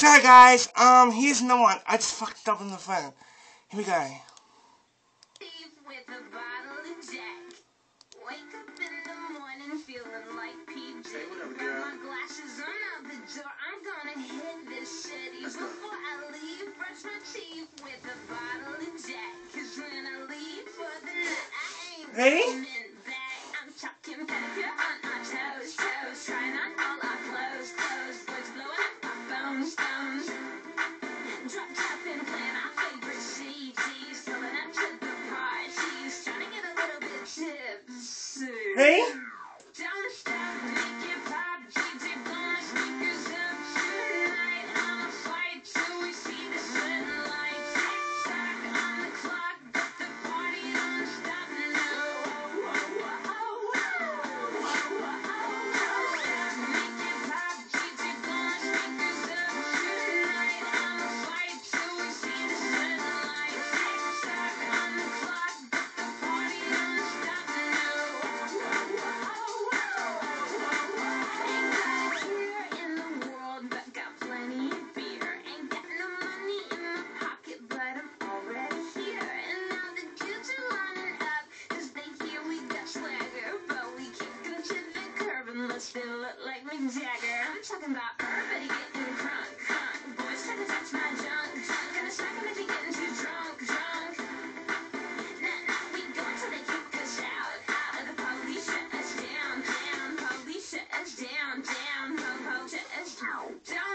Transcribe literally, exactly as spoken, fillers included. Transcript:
Sorry guys, um, here's no one. I just fucked up on the phone. Here we go. With a bottle of Jack. Wake up in the morning feeling like P J. Hey, what up, Grab girl? my glasses, I'm out the door. I'm gonna hit this shit. Before I leave, brush my teeth with a bottle of Jack. Cause when I leave for the night, I ain't Ready? coming back. I'm chucking pedicure on our toes, toes. Trying on all our clothes, clothes. Boys blowing up our phones, phones. Dropped up and playing our favorite C Ds. Pulling up to the parties. Trying to get a little bit tipsy. Ready? Don't stop, make it pop. G J blow my speakers up tonight. I'ma fight till we see the sunlight. Tick tock on the clock, but the party don't stop now. Oh, oh, oh, oh, oh, oh, oh. Make it pop, G J blow my speakers up tonight. I'ma fight till we see the sunlight. Tick tock on the clock, but the party don't stop now. Oh, oh, oh, oh, oh, oh. Ain't got a care in the world, but got plenty of beer. Ain't got no money in my pocket, but I'm already here. And now the dudes are lining up, cause they hear we got swagger. But we kick them to the curb unless they look like Mick Jagger. I'm talking about everybody getting crunk, crunk. Boys try to touch my junk, junk. Gonna smack them if they getting too drunk, drunk. Nah, nah, we go until they kick us out, out. The police shut us down, down. Police shut us down, down. Ho, ho, shut us down. Don't